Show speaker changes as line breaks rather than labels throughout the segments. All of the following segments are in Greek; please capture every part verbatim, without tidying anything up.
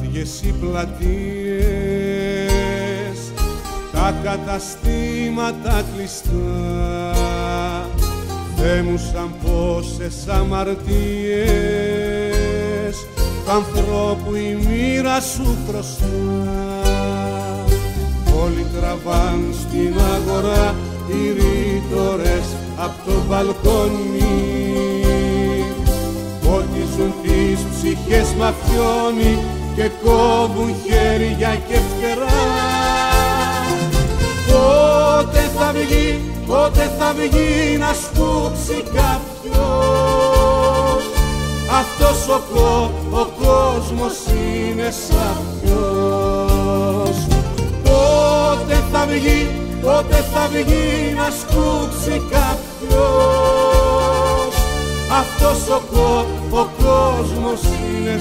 άδειες οι πλατείες, τα καταστήματα κλειστά, Θεέ μου σαν πόσες αμαρτίες του ανθρώπου η μοίρα σου χρωστά. Όλοι τραβάν στην αγορά οι ρήτορες απ' το μπαλκόνι, ποτίζουν τις ψυχές μαφιόνι και κόβουν χέρια και φτερά. Πότε θα βγει, πότε θα βγει να σπούξει κάποιος, αυτός ο, κο, ο κόσμος είναι σαπιος. Πότε θα βγει, πότε θα βγει να σπούξει κάποιος, αυτός ο, κο, ο κόσμος είναι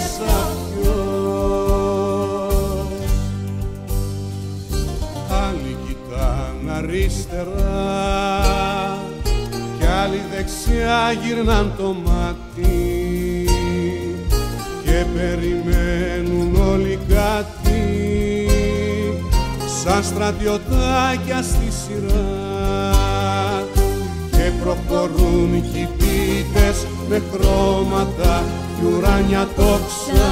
σαπιος. Άλλοι κοιτάν αριστερά κι άλλοι δεξιά γυρνάν το μάτι και περιμένουν όλοι κάτι σαν στρατιωτάκια στη σειρά και προχωρούν κι οι πίτες με χρώματα κι ουράνια τόξα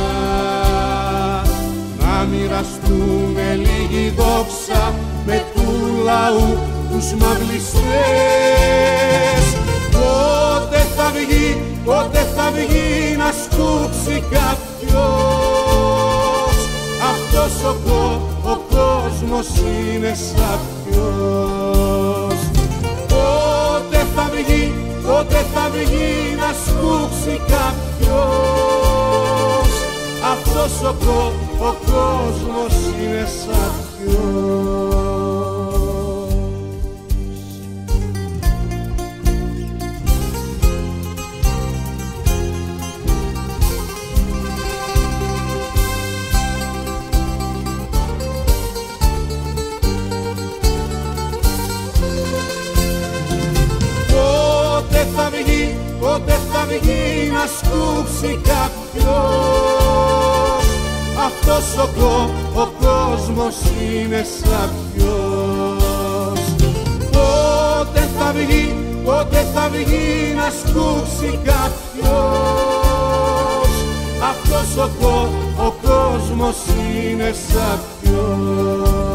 να μοιραστούμε λίγη δόξα με του λαού τους μαυλιστές. Πότε θα βγει, πότε θα βγει να σκούψει κάποιος, αυτός ο, κο, ο κόσμος είναι σαπιος. Πότε θα βγει, πότε θα βγει να σκούψει κάποιος, αυτός ο, κο, ο κόσμος είναι σαπιος. Πότε θα βγει να σκούψει κάποιος, αυτός ο, κο, ο κόσμος είναι σαπιος. Πότε θα βγει, πότε θα βγει να σκούψει κάποιος, αυτός ο, κο, ο κόσμος είναι σαπιος.